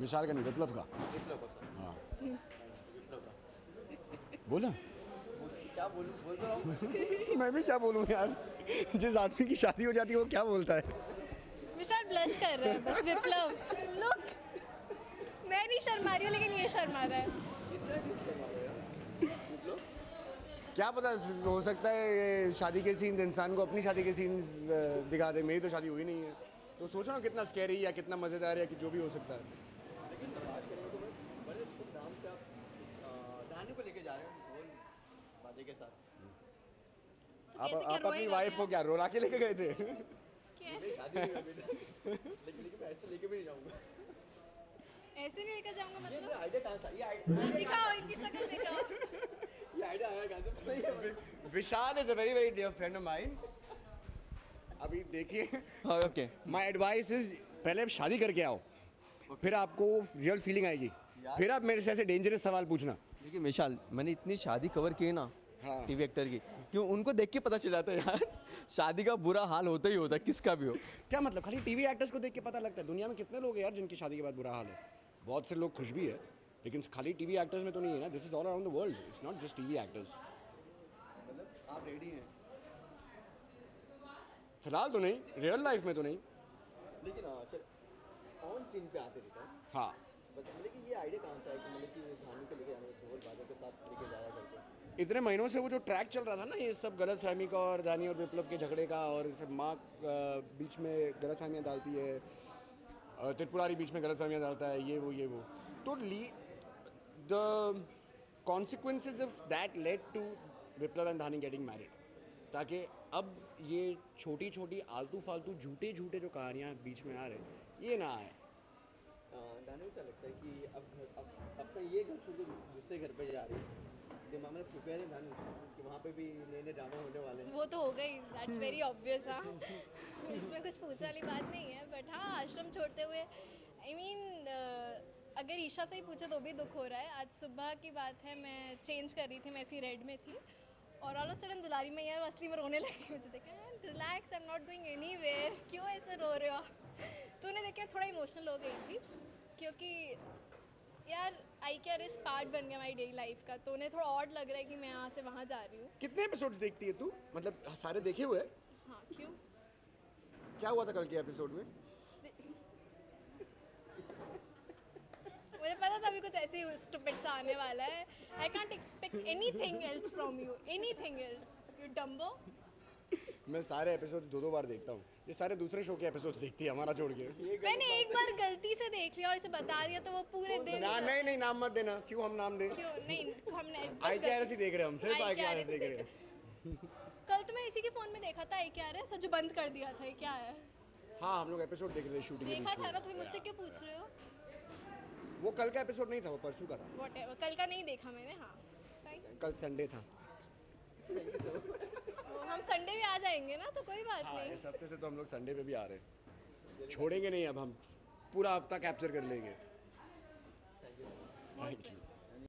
विशाल का नहीं, विप्लव का। विप्लव का सर। हाँ विप्लव का। बोला। क्या बोलूं, बोल रहा हूँ। मैं भी क्या बोलूँ यार, जिस आदमी की शादी हो जाती है वो क्या बोलता है। विशाल ब्लश कर रहे हैं बस। विप्लव लुक, मैं नहीं शर्मा रही हूँ लेकिन ये शर्मा रहा है। इतना क्यों शर्मा रहे हो यार? विप्लव क्या पता, हो सकता है ये शादी के सीन्स इंसान को अपनी शादी के सीन्स दिखा दे। मेरी तो शादी हुई नहीं है, तो सोचो ना कितना स्कैरी या कितना मजेदार या कि जो भी हो सकता है। लेकिन बात करें तो बड़े धूमधाम से आप धानी को लेके जा रहे हैं ढोल बाजे के साथ। आप कैसे, क्या अपनी रोएगा वाइफ को क्या रोला के लेके गए थे? मेरी शादी नहीं हुई बेटा। लेकिन मैं ऐसे लेके भी नहीं जाऊंगा। ऐसे नहीं लेकर जाऊंगा ये मतलब? आइडिया कहाँ से? ये आइडिया दिखाओ इनकी शक्ल दिखाओ। ये आइडिया आया कहाँ से पता ही है? Vishal is a very very dear friend of mine. अभी देखिए, हाँ ओके। माय एडवाइस इज पहले शादी करके आओ, फिर आपको रियल फीलिंग आएगी, फिर आप मेरे से ऐसे डेंजरस सवाल पूछना। लेकिन विशाल, मैंने इतनी शादी कवर की है ना हाँ टीवी एक्टर की, क्यों उनको देख के पता चल जाता है यार शादी का बुरा हाल होता ही होता है, किसका भी हो। क्या मतलब खाली टीवी एक्टर्स को देख के पता लगता है? दुनिया में कितने लोग हैं यार जिनकी शादी के बाद बुरा हाल है। बहुत से लोग खुश भी है, लेकिन खाली टीवी एक्टर्स में तो नहीं है ना। This is all around the world, it's not just TV actors. मतलब आप रेडी हैं? फिलहाल तो नहीं, रियल लाइफ में तो नहीं। लेकिन चल ऑन सीन पे आते रहता है। हाँ, मतलब कि ये आइडिया कहाँ से आया कि मतलब कि धानी को लेके जाना, ढोल बाजे के साथ लेके जाया करके? इतने महीनों से वो जो ट्रैक चल रहा था ना, ये सब गलत फहमी का और दानी और विप्लव के झगड़े का, और फिर माँ बीच में गलत फहमियाँ डालती है, त्रिपुरारी बीच में गलत फहमियाँ डालता है, ये वो। तो the consequences of that led to Viplav and Dhani getting married, ताकि अब ये छोटी छोटी आलतू फालतू झूठे झूठे जो कहानियाँ बीच में आ रहे ये ना आए। धानी को क्या लगता है कि अब अपना ये घर छोड़ के दूसरे घर पे जा रही है, दिमाग में प्रिपेयर है धानी कि वहाँ पे भी नए नए ड्रामा होने वाले हैं? वो तो हो गई, दैट्स वेरी ऑब्वियस। हाँ, इसमें कुछ पूछने वाली बात नहीं है। बट हाँ, आश्रम छोड़ते हुए आई मीन अगर ईशा से ही पूछे तो भी दुख हो रहा है। आज सुबह की बात है, मैं चेंज कर रही थी, मैं इसी रेड में थी और ऑल ऑफ सडन दुलारी में यार असली में रोने लगी। मुझे देखा, relax, I am not going anywhere, क्यों ऐसे रो रहे हो? तो उन्हें देख के थोड़ा इमोशनल हो गई थी, क्योंकि यार आई केयर इज पार्ट बन गया हमारी डेली लाइफ का। तो उन्हें थोड़ा ऑड लग रहा है कि मैं यहाँ से वहाँ जा रही हूँ। कितने एपिसोड देखती है तू? मतलब सारे देखे हुए? हाँ, क्यों? क्या हुआ था कल के एपिसोड में? मुझे पता था अभी कुछ ऐसे ही स्टूपिड सा आने वाला है। I can't expect anything else from you, anything else, you Dumbo. मैं सारे एपिसोड दो बार देखता हूँ। ये सारे दूसरे शो के एपिसोड देखती है, हमारा छोड़ के। मैंने एक बार गलती से देख लिया और इसे बता दिया तो वो पूरे दिन ना नहीं नहीं, नाम मत देना। क्यों हम नाम दें? क्यों नहीं, हमने आई के आर एस ही देख रहे हैं हम, सिर्फ आई के आर एस देख रहे हैं। हैं। कल तो मैं इसी के फोन में देखा था, आई क्या है, सच बंद कर दिया था। ये क्या है? हाँ, हम लोग एपिसोड देख रहे थे शूटिंग के देखा बीच था में। ना, तुम्हें मुझसे क्यों पूछ रहे हो? वो कल का एपिसोड नहीं था, वो परसों का था। व्हाटएवर, कल का नहीं देखा मैंने। हाँ, कल संडे था। तो हम संडे भी आ जाएंगे ना, तो कोई बात हाँ, नहीं। इस हफ्ते से तो हम लोग संडे पे भी आ रहे हैं। छोड़ेंगे नहीं अब हम, पूरा हफ्ता कैप्चर कर लेंगे। Thank you. Thank you.